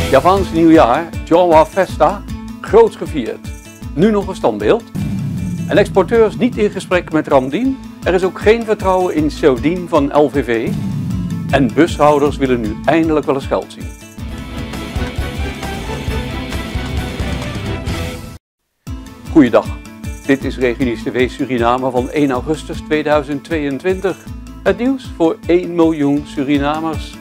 Javaans nieuwjaar, Jawa Festa, groots gevierd. Nu nog een standbeeld. En exporteurs niet in gesprek met Ramdien. Er is ook geen vertrouwen in Saudien van LVV. En bushouders willen nu eindelijk wel eens geld zien. Goeiedag, dit is Regionieuws TV Suriname van 1 augustus 2022. Het nieuws voor 1 miljoen Surinamers.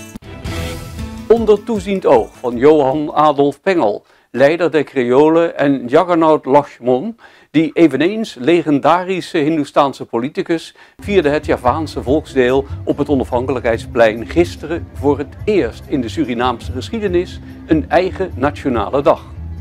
Onder toeziend oog van Johan Adolf Pengel, leider der Creolen, en Jagannath Lakshman, die eveneens legendarische Hindoestaanse politicus, vierde het Javaanse volksdeel op het Onafhankelijkheidsplein gisteren voor het eerst in de Surinaamse geschiedenis een eigen nationale dag.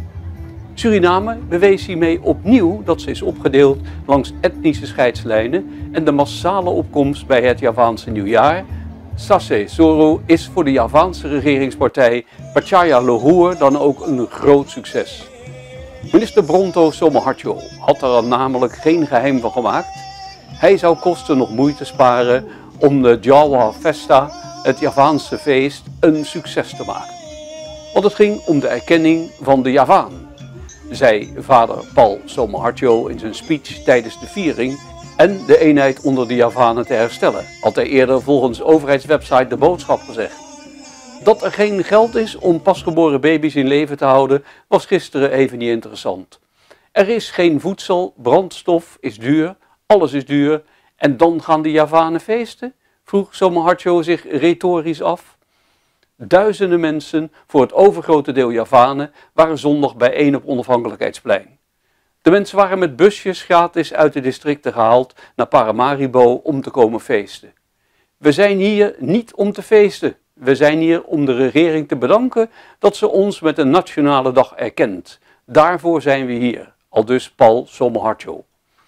Suriname bewees hiermee opnieuw dat ze is opgedeeld langs etnische scheidslijnen en de massale opkomst bij het Javaanse nieuwjaar, Sase Soro, is voor de Javaanse regeringspartij Percaya Luhur dan ook een groot succes. Minister Bronto Somoharjo had er namelijk geen geheim van gemaakt. Hij zou kosten nog moeite sparen om de Jawa Festa, het Javaanse feest, een succes te maken. Want het ging om de erkenning van de Javaan, zei vader Paul Somoharjo in zijn speech tijdens de viering, en de eenheid onder de Javanen te herstellen, had hij eerder volgens overheidswebsite De Boodschap gezegd. Dat er geen geld is om pasgeboren baby's in leven te houden, was gisteren even niet interessant. Er is geen voedsel, brandstof is duur, alles is duur, en dan gaan de Javanen feesten? Vroeg Somoharjo zich retorisch af. Duizenden mensen, voor het overgrote deel Javanen, waren zondag bijeen op Onafhankelijkheidsplein. De mensen waren met busjes gratis uit de districten gehaald naar Paramaribo om te komen feesten. We zijn hier niet om te feesten. We zijn hier om de regering te bedanken dat ze ons met een nationale dag erkent. Daarvoor zijn we hier, aldus Paul Somoharjo.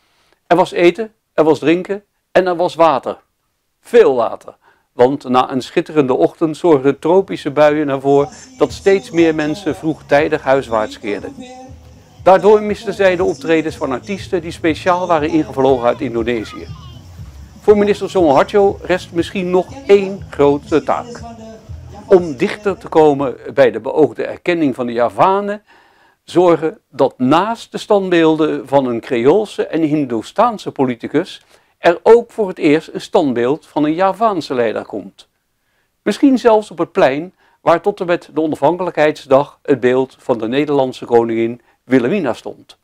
Er was eten, er was drinken en er was water. Veel water. Want na een schitterende ochtend zorgden tropische buien ervoor dat steeds meer mensen vroegtijdig huiswaarts keerden. Daardoor misten zij de optredens van artiesten die speciaal waren ingevlogen uit Indonesië. Voor minister Somoharjo rest misschien nog één grote taak. Om dichter te komen bij de beoogde erkenning van de Javanen, zorgen dat naast de standbeelden van een Creoolse en Hindoestaanse politicus er ook voor het eerst een standbeeld van een Javaanse leider komt. Misschien zelfs op het plein waar tot en met de onafhankelijkheidsdag het beeld van de Nederlandse koningin Wilhelmina stond.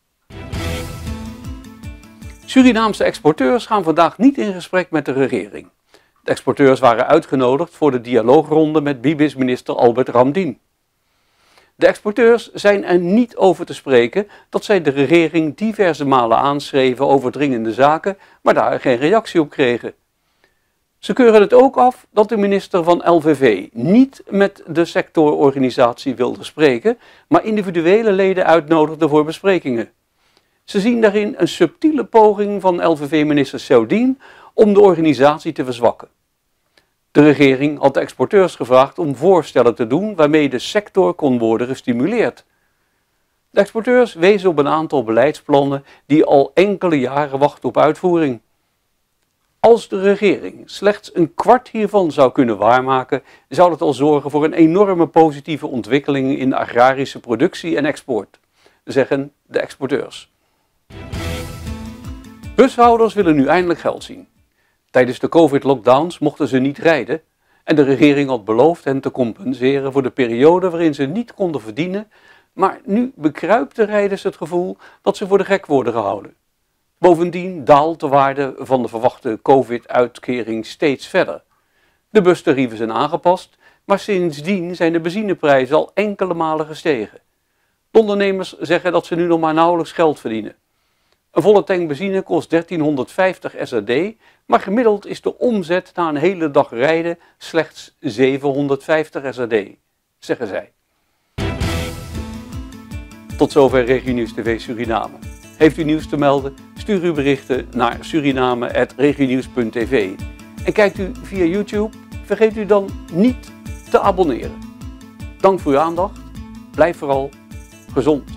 Surinaamse exporteurs gaan vandaag niet in gesprek met de regering. De exporteurs waren uitgenodigd voor de dialoogronde met Bibis-minister Albert Ramdien. De exporteurs zijn er niet over te spreken dat zij de regering diverse malen aanschreven over dringende zaken, maar daar geen reactie op kregen. Ze keuren het ook af dat de minister van LVV niet met de sectororganisatie wilde spreken, maar individuele leden uitnodigde voor besprekingen. Ze zien daarin een subtiele poging van LVV-minister Saudien om de organisatie te verzwakken. De regering had de exporteurs gevraagd om voorstellen te doen waarmee de sector kon worden gestimuleerd. De exporteurs wezen op een aantal beleidsplannen die al enkele jaren wachten op uitvoering. Als de regering slechts een kwart hiervan zou kunnen waarmaken, zou dat al zorgen voor een enorme positieve ontwikkeling in de agrarische productie en export, zeggen de exporteurs. Bushouders willen nu eindelijk geld zien. Tijdens de COVID-lockdowns mochten ze niet rijden en de regering had beloofd hen te compenseren voor de periode waarin ze niet konden verdienen, maar nu bekruipt de rijders het gevoel dat ze voor de gek worden gehouden. Bovendien daalt de waarde van de verwachte COVID-uitkering steeds verder. De bustarieven zijn aangepast, maar sindsdien zijn de benzineprijzen al enkele malen gestegen. De ondernemers zeggen dat ze nu nog maar nauwelijks geld verdienen. Een volle tank benzine kost 1350 SRD, maar gemiddeld is de omzet na een hele dag rijden slechts 750 SRD, zeggen zij. Tot zover Regionieuws TV Suriname. Heeft u nieuws te melden? Stuur uw berichten naar suriname@regionieuws.tv. En kijkt u via YouTube? Vergeet u dan niet te abonneren. Dank voor uw aandacht. Blijf vooral gezond.